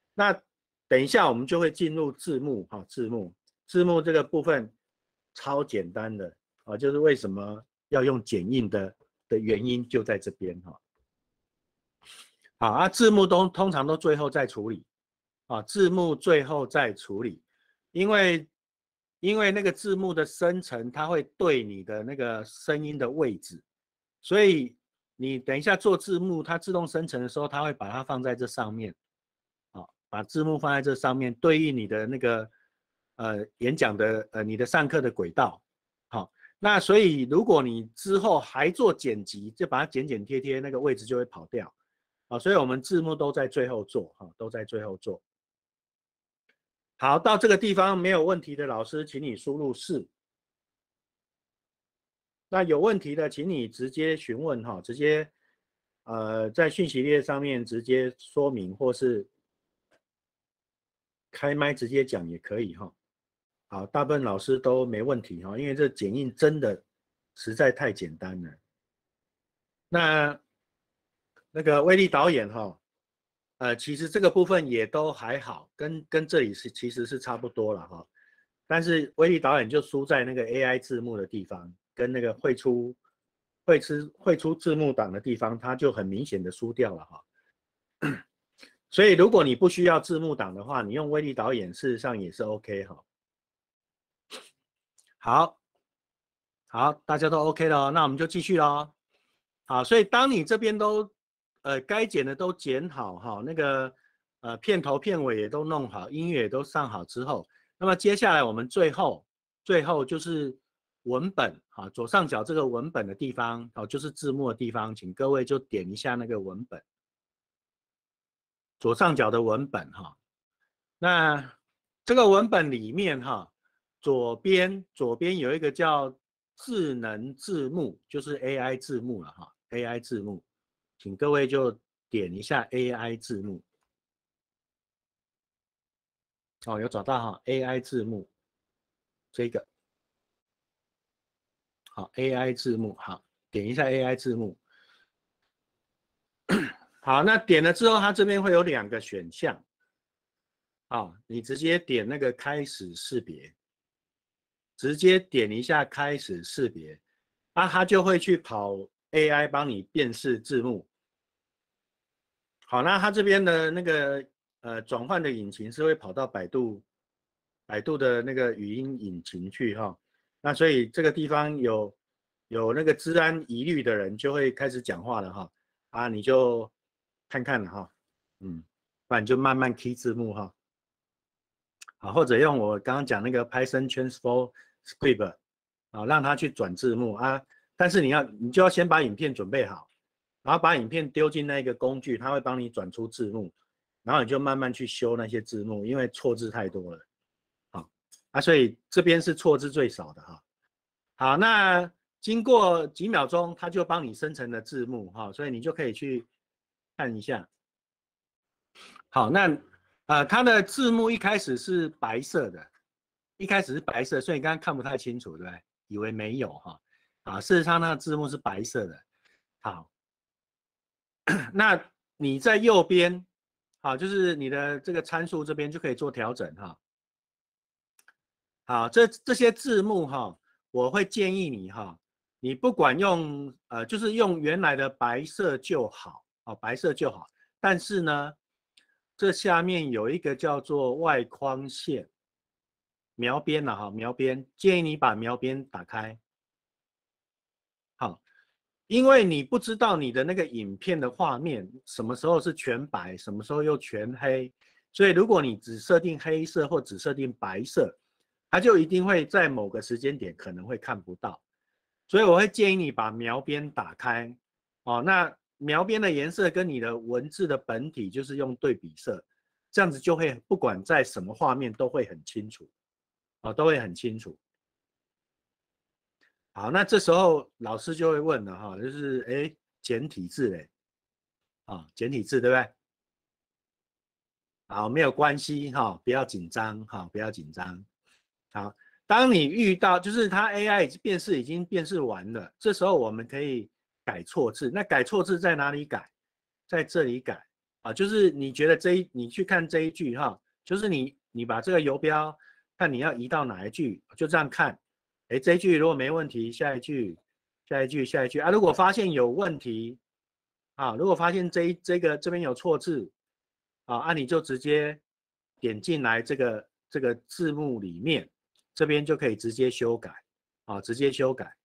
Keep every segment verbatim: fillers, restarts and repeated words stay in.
那等一下我们就会进入字幕哈，字幕字幕这个部分超简单的啊，就是为什么要用剪映的的原因就在这边哈。好啊，字幕都通常都最后再处理啊，字幕最后再处理，因为因为那个字幕的生成它会对你的那个声音的位置，所以你等一下做字幕，它自动生成的时候，它会把它放在这上面。把字幕放在这上面，对应你的那个呃演讲的呃你的上课的轨道，好，那所以如果你之后还做剪辑，就把它剪剪贴贴，那个位置就会跑掉，好，所以我们字幕都在最后做，哈，都在最后做。好，到这个地方没有问题的老师，请你输入是。那有问题的，请你直接询问哈，直接呃在讯息列上面直接说明，或是开麦直接讲也可以哈。好，大部分老师都没问题哈，因为这剪映真的实在太简单了。那那个威力导演哈，呃，其实这个部分也都还好，跟跟这里是其实是差不多了哈。但是威力导演就输在那个 A I 字幕的地方，跟那个绘出绘出绘出字幕档的地方，它就很明显的输掉了哈。所以如果你不需要字幕档的话，你用威力导演事实上也是 OK 哈。好，好，大家都 OK 了，那我们就继续咯。好，所以当你这边都呃该剪的都剪好哈，那个呃片头片尾也都弄好，音乐也都上好之后，那么接下来我们最后最后就是文本哈，左上角这个文本的地方哦，就是字幕的地方，请各位就点一下那个文本，左上角的文本哈。那这个文本里面哈，左边左边有一个叫智能字幕，就是 A I 字幕了哈 ，A I 字幕，请各位就点一下 A I 字幕。哦，有找到哈 ，A I 字幕，这个，好 ，A I 字幕，好，点一下 A I 字幕。好，那点了之后，它这边会有两个选项。好，你直接点那个开始识别。直接点一下开始识别，啊，它就会去跑 A I 帮你辨识字幕。好，那它这边的那个呃转换的引擎是会跑到百度百度的那个语音引擎去哈。那所以这个地方有有那个治安疑虑的人就会开始讲话了哈。啊，你就看看了哈，嗯，不然你就慢慢 key 字幕哈。好，或者用我刚刚讲那个 Python Transfer Script 啊，让它去转字幕啊。但是你要，你就要先把影片准备好，然后把影片丢进那个工具，它会帮你转出字幕，然后你就慢慢去修那些字幕，因为错字太多了。好，啊，所以这边是错字最少的哈。好，那经过几秒钟，它就帮你生成了字幕哈，所以你就可以去看一下。好，那。呃，它的字幕一开始是白色的，一开始是白色，所以你刚刚看不太清楚，对不对？以为没有哈，啊，事实上那个字幕是白色的。好，那你在右边，好，就是你的这个参数这边就可以做调整哈。好，这这些字幕哈，我会建议你哈，你不管用呃，就是用原来的白色就好，哦，白色就好，但是呢。这下面有一个叫做外框线描边了哈，描边建议你把描边打开。好，因为你不知道你的那个影片的画面什么时候是全白，什么时候又全黑，所以如果你只设定黑色或只设定白色，它就一定会在某个时间点可能会看不到。所以我会建议你把描边打开。哦，那描边的颜色跟你的文字的本体就是用对比色，这样子就会不管在什么画面都会很清楚，啊、哦，都会很清楚。好，那这时候老师就会问了哈，就是哎，简体字嘞，啊、哦，简体字对不对？好，没有关系哈、哦，不要紧张哈、哦，不要紧张。好，当你遇到就是它 A I 辨识已经辨识完了，这时候我们可以改错字。那改错字在哪里改？在这里改。 啊，就是你觉得这一你去看这一句哈，就是你你把这个游标看你要移到哪一句，就这样看。哎，这一句如果没问题，下一句，下一句，下一句啊，如果发现有问题啊，如果发现这一这个这边有错字啊，啊你就直接点进来这个这个字幕里面，这边就可以直接修改啊，直接修改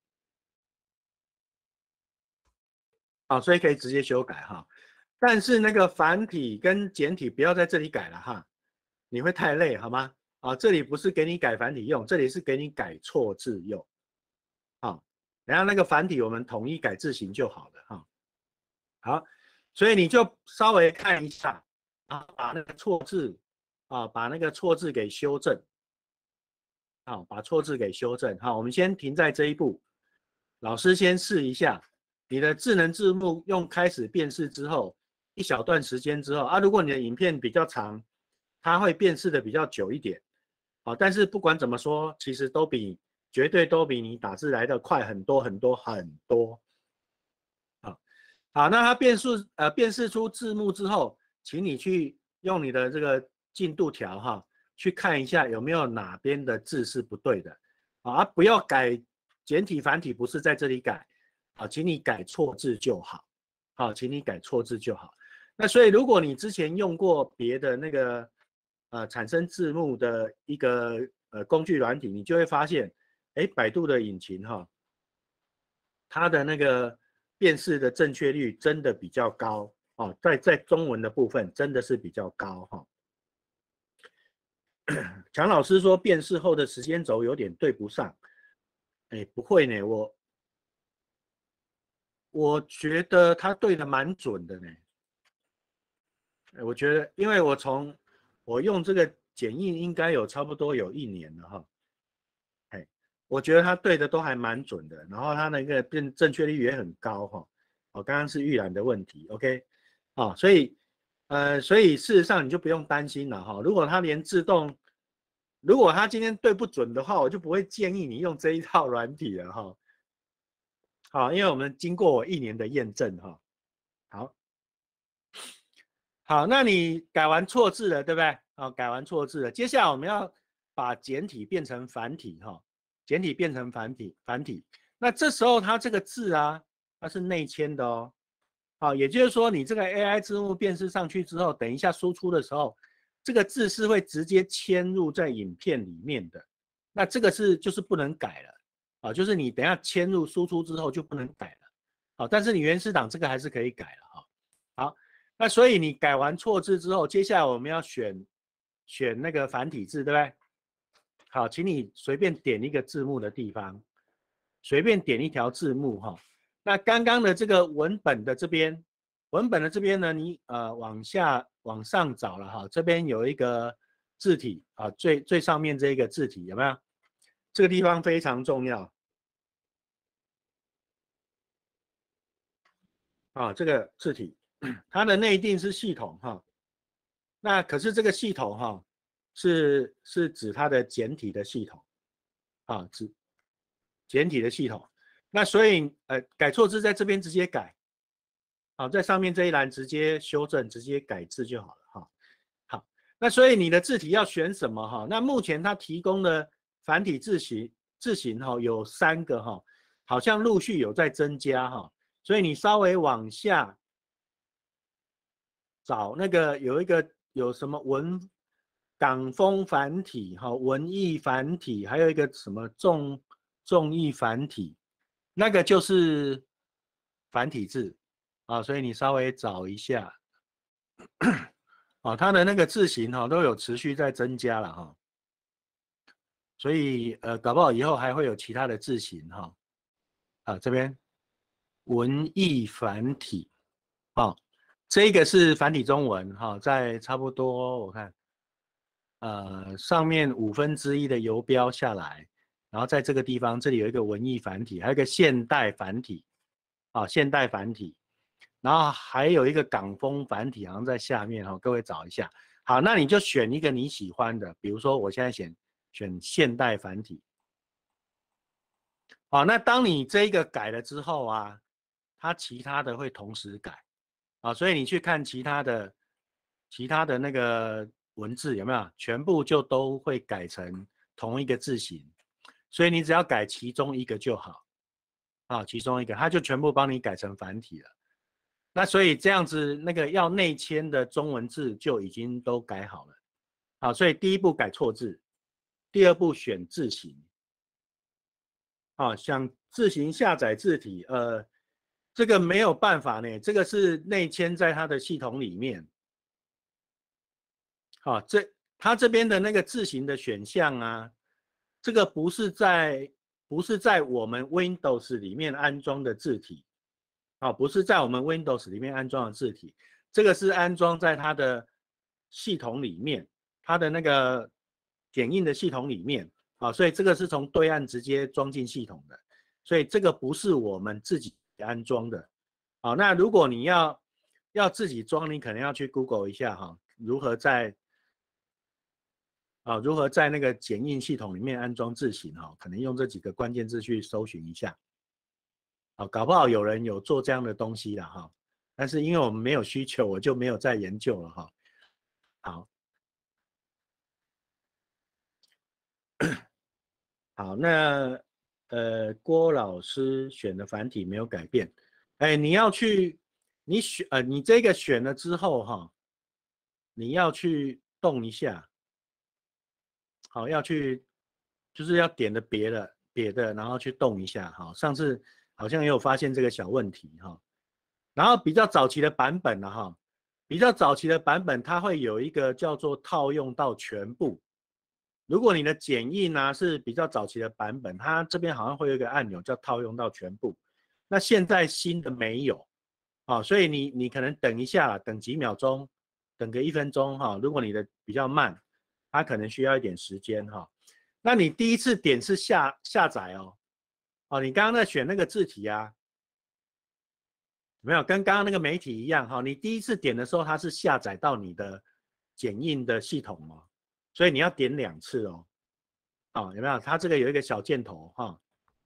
啊，所以可以直接修改哈。但是那个繁体跟简体不要在这里改了哈，你会太累好吗？啊，这里不是给你改繁体用，这里是给你改错字用。啊，然后那个繁体我们统一改字形就好了哈。好，所以你就稍微看一下啊，把那个错字啊，把那个错字给修正。好，把错字给修正。好，我们先停在这一步，老师先试一下你的智能字幕用开始辨识之后，一小段时间之后啊，如果你的影片比较长，它会辨识的比较久一点。好，但是不管怎么说，其实都比绝对都比你打字来的快很多很多很多。好，好，那它辨识呃辨识出字幕之后，请你去用你的这个进度条哈。去看一下有没有哪边的字是不对的啊，不要改简体繁体，不是在这里改啊，请你改错字就好，好，请你改错字就好。那所以如果你之前用过别的那个呃产生字幕的一个呃工具软体，你就会发现，哎，百度的引擎哈，它的那个辨识的正确率真的比较高哦，在在中文的部分真的是比较高哈。强老师说辨识后的时间轴有点对不上，哎，不会呢，我我觉得他对的蛮准的呢。我觉得，因为我从我用这个剪映应该有差不多有一年了哈，哎，我觉得他对的都还蛮准的，然后他那个辨正确率也很高哈。哦，刚刚是预览的问题 ，OK， 啊，所以呃，所以事实上你就不用担心了哈。如果他连自动如果他今天对不准的话，我就不会建议你用这一套软体了哈。好，因为我们经过我一年的验证哈。好，好，那你改完错字了，对不对？好，改完错字了，接下来我们要把简体变成繁体哈，简体变成繁体，繁体。那这时候它这个字啊，它是内嵌的哦。好，也就是说你这个 A I 字幕辨识上去之后，等一下输出的时候，这个字是会直接嵌入在影片里面的。那这个是就是不能改了啊，就是你等一下嵌入输出之后就不能改了。好，但是你原始档这个还是可以改了哈。好，那所以你改完错字之后，接下来我们要选选那个繁体字，对不对？好，请你随便点一个字幕的地方，随便点一条字幕哈。那刚刚的这个文本的这边，文本的这边呢，你呃往下往上找了哈，这边有一个字体啊，最最上面这一个字体有没有？这个地方非常重要啊，这个字体它的内定是系统哈。那可是这个系统哈，是是指它的简体的系统啊，指简体的系统。那所以呃改错字在这边直接改，好，在上面这一栏直接修正，直接改字就好了哈。好，那所以你的字体要选什么哈？那目前它提供的繁体字型字型哈有三个哈，好像陆续有在增加哈，所以你稍微往下找那个有一个有什么文港风繁体哈，文艺繁体，还有一个什么众众艺繁体，那个就是繁体字啊，所以你稍微找一下啊，它的那个字型哈都有持续在增加了哈，所以呃搞不好以后还会有其他的字型哈啊，这边文艺繁体啊。这个是繁体中文哈，在差不多我看，呃，上面五分之一的游标下来，然后在这个地方，这里有一个文艺繁体，还有一个现代繁体，啊，现代繁体，然后还有一个港风繁体，好像在下面哈，各位找一下。好，那你就选一个你喜欢的，比如说我现在选选现代繁体。好，那当你这一个改了之后啊，它其他的会同时改。啊，所以你去看其他的其他的那个文字有没有？全部就都会改成同一个字型，所以你只要改其中一个就好，啊，其中一个它就全部帮你改成繁体了。那所以这样子，那个要内嵌的中文字就已经都改好了，好，所以第一步改错字，第二步选字型，啊，想自行下载字体，呃，这个没有办法呢，这个是内嵌在它的系统里面。好，这它这边的那个字型的选项啊，这个不是在不是在我们 Windows 里面安装的字体，啊，不是在我们 Windows 里面安装的字体，这个是安装在它的系统里面，它的那个点印的系统里面，啊，所以这个是从对岸直接装进系统的，所以这个不是我们自己安装的，好，那如果你要要自己装，你可能要去 Google 一下哈，如何在啊，如何在那个剪映系统里面安装字型哈？可能用这几个关键字去搜寻一下，啊，搞不好有人有做这样的东西了哈。但是因为我们没有需求，我就没有再研究了哈。好，好，那呃，郭老师选的繁体没有改变，哎，你要去，你选呃，你这个选了之后哈，你要去动一下。好，要去，就是要点的别的别的，然后去动一下。好，上次好像也有发现这个小问题哈。然后比较早期的版本呢，哈，比较早期的版本它会有一个叫做套用到全部。如果你的剪映呢是比较早期的版本，它这边好像会有一个按钮叫套用到全部。那现在新的没有，啊，所以你你可能等一下，等几秒钟，等个一分钟哈。如果你的比较慢，它可能需要一点时间哈。那你第一次点是下下载哦，哦，你刚刚在选那个字体啊，没有跟刚刚那个媒体一样哈。你第一次点的时候，它是下载到你的剪映的系统哦，所以你要点两次哦。哦，有没有？它这个有一个小箭头哈。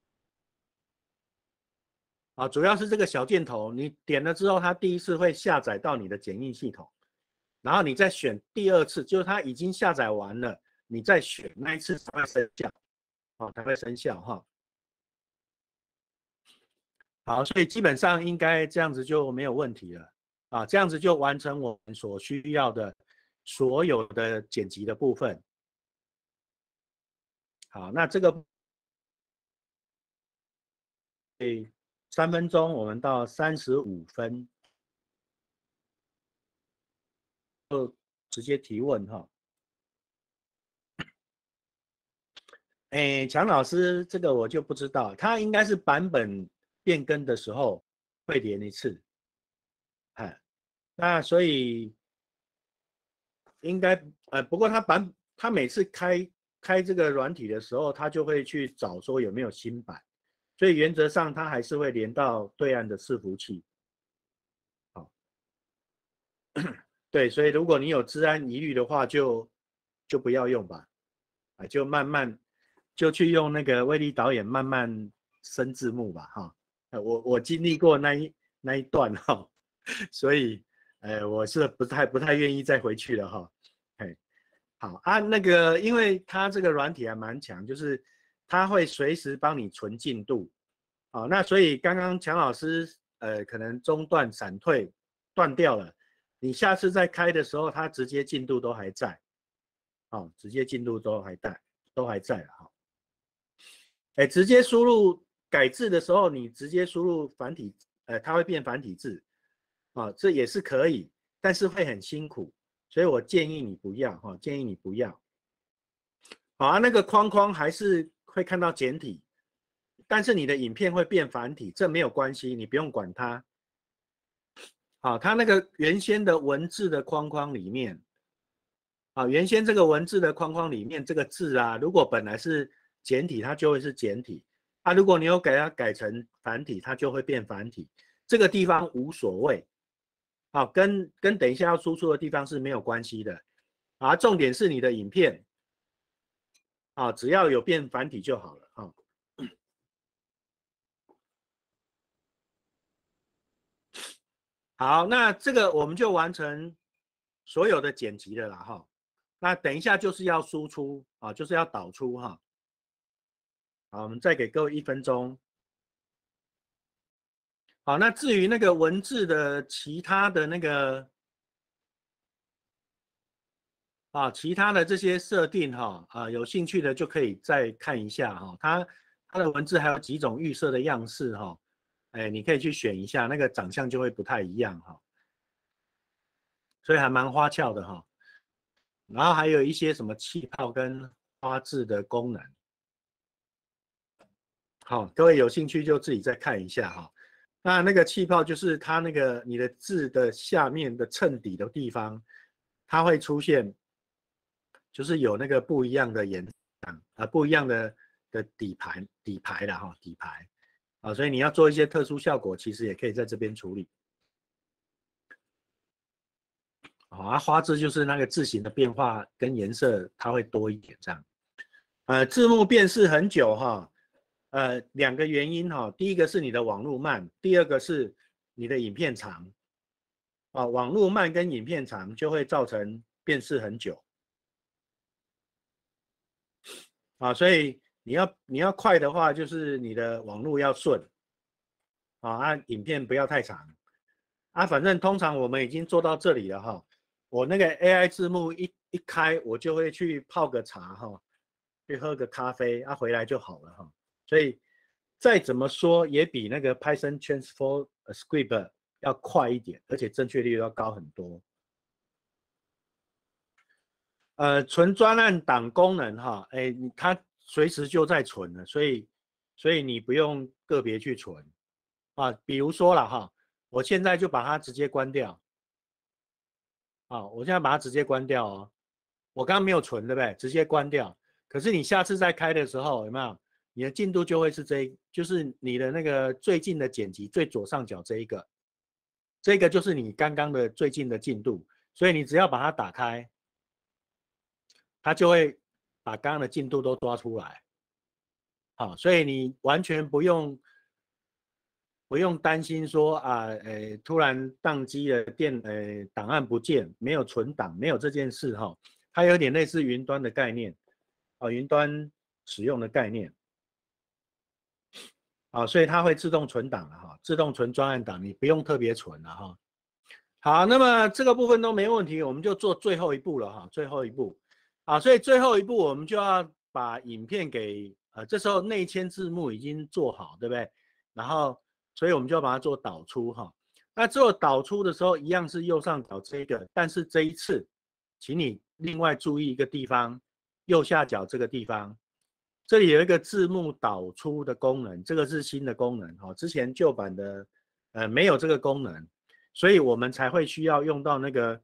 啊，主要是这个小箭头，你点了之后，它第一次会下载到你的剪映系统，然后你再选第二次，就是它已经下载完了，你再选那一次才会生效，哦，才会生效哈。好，所以基本上应该这样子就没有问题了啊，这样子就完成我们所需要的所有的剪辑的部分。好，那这个诶，三分钟我们到三十五分，就直接提问哈。哎，强老师，这个我就不知道，他应该是版本变更的时候会连一次，哎，那所以应该呃，不过他版他每次开开这个软体的时候，他就会去找说有没有新版，所以原则上他还是会连到对岸的伺服器。好，对，所以如果你有治安疑虑的话就，就不要用吧，啊，就慢慢就去用那个威力导演慢慢生字幕吧，哈。我我经历过那一那一段哈，所以呃我是不太不太愿意再回去了哈。嘿，好啊，那个因为它这个软体还蛮强，就是它会随时帮你存进度，好，那所以刚刚强老师呃可能中断闪退断掉了，你下次再开的时候，它直接进度都还在，好，直接进度都还在都还在了哈。哎，直接输入改字的时候，你直接输入繁体，呃，它会变繁体字，啊，这也是可以，但是会很辛苦，所以我建议你不要，哈，建议你不要。好啊，那个框框还是会看到简体，但是你的影片会变繁体，这没有关系，你不用管它。好，它那个原先的文字的框框里面，啊，原先这个文字的框框里面这个字啊，如果本来是简体，它就会是简体。啊，如果你有给它改成繁体，它就会变繁体。这个地方无所谓，好，跟跟等一下要输出的地方是没有关系的。啊，重点是你的影片，啊，只要有变繁体就好了，啊。好，那这个我们就完成所有的剪辑的啦哈。那等一下就是要输出啊，就是要导出哈。好，我们再给各位一分钟。好，那至于那个文字的其他的那个啊，其他的这些设定哈啊，有兴趣的就可以再看一下哈。它它的文字还有几种预设的样式哈，哎，你可以去选一下，那个长相就会不太一样哈，所以还蛮花俏的哈。然后还有一些什么气泡跟花字的功能。好，各位有兴趣就自己再看一下哈。那那个气泡就是它那个你的字的下面的衬底的地方，它会出现，就是有那个不一样的颜色啊，不一样的的底牌底牌了哈，底牌啊，所以你要做一些特殊效果，其实也可以在这边处理。好啊，花字就是那个字形的变化跟颜色，它会多一点这样。呃，字幕辨识很久哈。呃，两个原因哈，第一个是你的网络慢，第二个是你的影片长，啊，网络慢跟影片长就会造成辨识很久，啊，所以你要你要快的话，就是你的网络要顺，啊，按影片不要太长，啊，反正通常我们已经做到这里了哈，我那个 A I 字幕一一开，我就会去泡个茶哈，去喝个咖啡，啊，回来就好了哈，所以。再怎么说也比那个 Python Transform Script 要快一点，而且正确率要高很多。呃，存专案档功能哈，哎，它随时就在存了，所以所以你不用个别去存啊。比如说了哈，我现在就把它直接关掉啊，我现在把它直接关掉哦。我刚刚没有存，对不对？直接关掉。可是你下次再开的时候，有没有？你的进度就会是这，就是你的那个最近的剪辑最左上角这一个，这个就是你刚刚的最近的进度，所以你只要把它打开，它就会把刚刚的进度都抓出来。好，所以你完全不用不用担心说啊，呃，突然宕机了，电呃档案不见，没有存档，没有这件事哈。它有点类似云端的概念，啊，云端使用的概念。啊，所以它会自动存档了哈，自动存专案档，你不用特别存了哈。好，那么这个部分都没问题，我们就做最后一步了哈，最后一步。啊，所以最后一步我们就要把影片给呃，这时候内嵌字幕已经做好，对不对？然后，所以我们就要把它做导出哈。那做导出的时候，一样是右上角这个，但是这一次，请你另外注意一个地方，右下角这个地方。这里有一个字幕导出的功能，这个是新的功能哈，之前旧版的呃没有这个功能，所以我们才会需要用到那个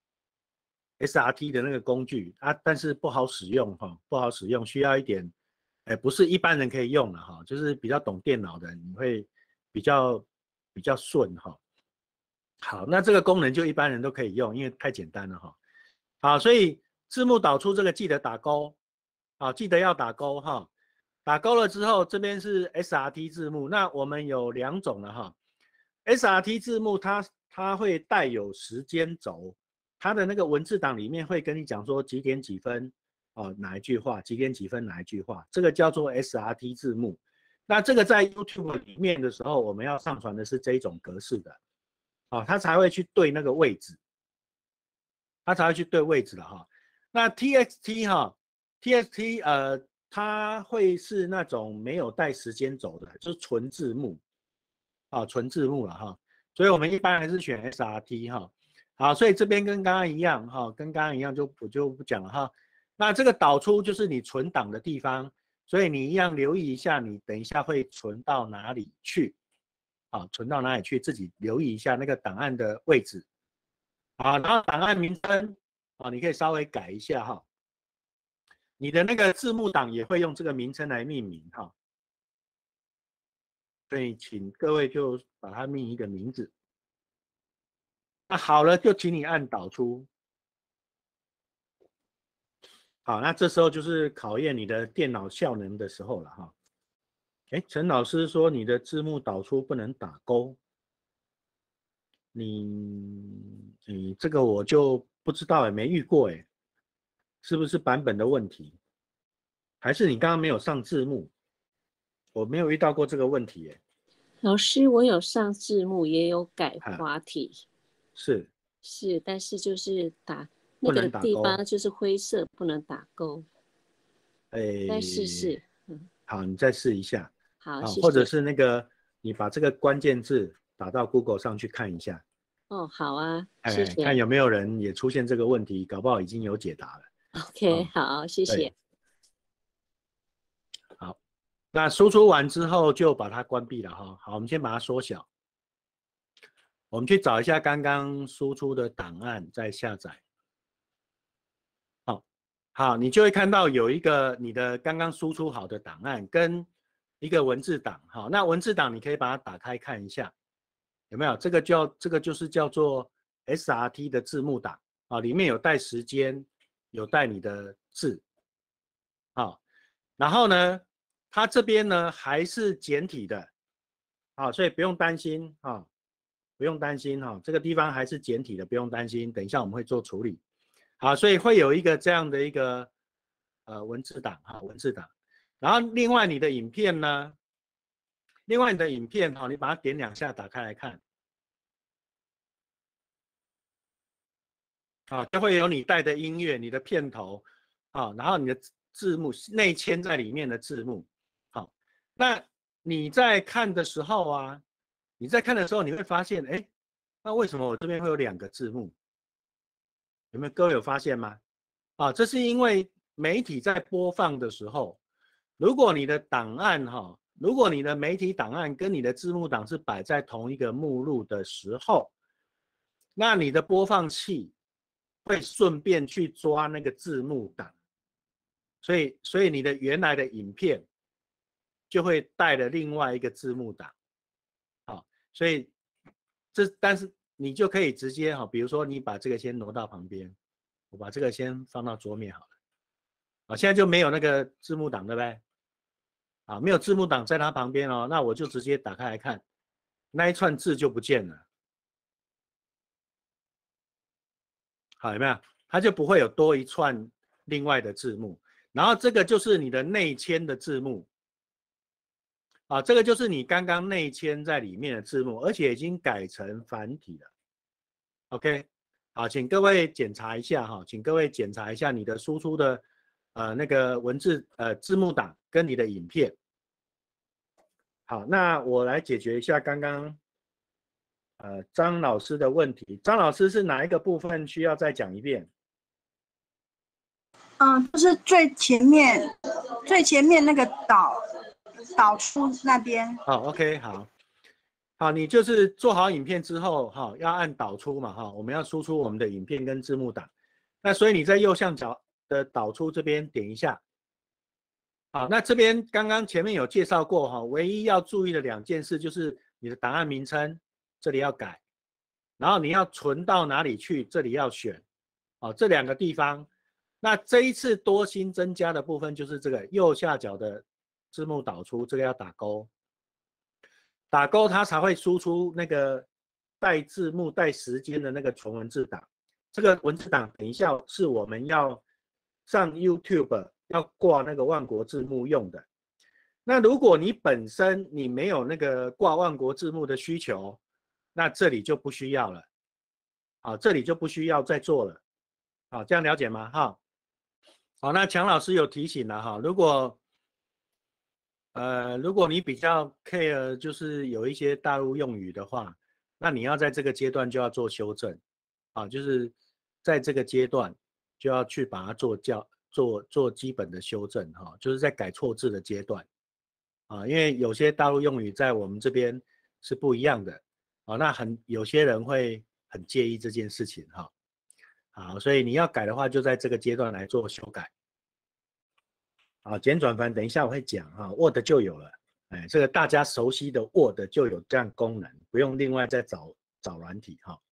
S R T 的那个工具啊，但是不好使用哈，不好使用，需要一点，哎，不是一般人可以用的哈，就是比较懂电脑的，你会比较比较顺哈。好，那这个功能就一般人都可以用，因为太简单了哈。好，所以字幕导出这个记得打勾。好，记得要打勾哈，打勾了之后，这边是 S R T 字幕，那我们有两种了哈。S R T 字幕它它会带有时间轴，它的那个文字档里面会跟你讲说几点几分哦哪一句话，几点几分哪一句话，这个叫做 S R T 字幕。那这个在 YouTube 里面的时候，我们要上传的是这一种格式的，哦，它才会去对那个位置，它才会去对位置的哈。那 T X T 哈。T X T 呃，它会是那种没有带时间轴的，就是纯字幕啊，纯字幕了哈。所以我们一般还是选 S R T 哈。好，所以这边跟刚刚一样哈，跟刚刚一样就我就不讲了哈。那这个导出就是你存档的地方，所以你一样留意一下，你等一下会存到哪里去啊？存到哪里去，自己留意一下那个档案的位置啊。然后档案名称啊，你可以稍微改一下哈。你的那个字幕档也会用这个名称来命名哈，所以请各位就把它命一个名字。那好了，就请你按导出。好，那这时候就是考验你的电脑效能的时候了哈。哎，陈老师说你的字幕导出不能打勾，你你这个我就不知道哎，没遇过哎，是不是版本的问题？还是你刚刚没有上字幕？我没有遇到过这个问题耶。 老师，我有上字幕，也有改哈， 滑体， 是是，但是就是打那不个能打勾。 地方就是灰色，不能打勾。 哎， 再试试，嗯， 好，你再试一下。 好， 啊， 谢谢。 或者是那个你把这个关键字打到 Google 上去看一下。 哦，好啊，谢哎，看谢。 有没有人也出现这个问题，搞不好已经有解答了。 OK， 啊， 好，谢谢。 对，好，那输出完之后就把它关闭了哈。好，我们先把它缩小。我们去找一下刚刚输出的档案，再下载。好，好，你就会看到有一个你的刚刚输出好的档案跟一个文字档。好，那文字档你可以把它打开看一下，有没有？这个叫这个就是叫做 S R T 的字幕档啊，里面有带时间，有带你的字。好，然后呢，它这边呢还是简体的，好，所以不用担心啊。不用担心哈，这个地方还是简体的，不用担心。等一下我们会做处理。好，所以会有一个这样的一个呃文字档哈，文字档。然后另外你的影片呢，另外你的影片哈，你把它点两下打开来看，好，就会有你带的音乐、你的片头，好，然后你的字幕内嵌在里面的字幕，好，那你在看的时候啊。你在看的时候，你会发现，哎，那为什么我这边会有两个字幕？有没有各位有发现吗？啊，这是因为媒体在播放的时候，如果你的档案哈，如果你的媒体档案跟你的字幕档是摆在同一个目录的时候，那你的播放器会顺便去抓那个字幕档，所以所以你的原来的影片就会带了另外一个字幕档。所以这但是你就可以直接哈，比如说你把这个先挪到旁边，我把这个先放到桌面好了。啊，现在就没有那个字幕档，对不对？啊，没有字幕档在它旁边哦，那我就直接打开来看，那一串字就不见了。好，有没有？它就不会有多一串另外的字幕。然后这个就是你的内嵌的字幕。啊，这个就是你刚刚内嵌在里面的字幕，而且已经改成繁体了。OK， 好，请各位检查一下哈，请各位检查一下你的输出的呃那个文字呃字幕档跟你的影片。好，那我来解决一下刚刚呃张老师的问题。张老师是哪一个部分需要再讲一遍？ 嗯，就是最前面最前面那个导导出那边。 好 ，OK， 好，好，你就是做好影片之后哈，要按导出嘛哈，我们要输出我们的影片跟字幕档。那所以你在右上角的导出这边点一下。好，那这边刚刚前面有介绍过哈，唯一要注意的两件事就是你的档案名称这里要改，然后你要存到哪里去，这里要选，哦，这两个地方。那这一次多新增加的部分就是这个右下角的字幕导出，这个要打勾，打勾它才会输出那个带字幕带时间的那个纯文字档。这个文字档等一下是我们要上 YouTube。要挂那个万国字幕用的。那如果你本身你没有那个挂万国字幕的需求，那这里就不需要了。好，这里就不需要再做了。好，这样了解吗？哈。好，那强老师有提醒了哈，如果呃如果你比较 care 就是有一些大陆用语的话，那你要在这个阶段就要做修正。啊，就是在这个阶段就要去把它做教。做做基本的修正哈，就是在改错字的阶段啊，因为有些大陆用语在我们这边是不一样的啊，那很有些人会很介意这件事情哈。好，所以你要改的话，就在这个阶段来做修改。好，简转繁等一下我会讲哈 ，Word 就有了，哎，这个大家熟悉的 Word 就有这样功能，不用另外再找找软体哈。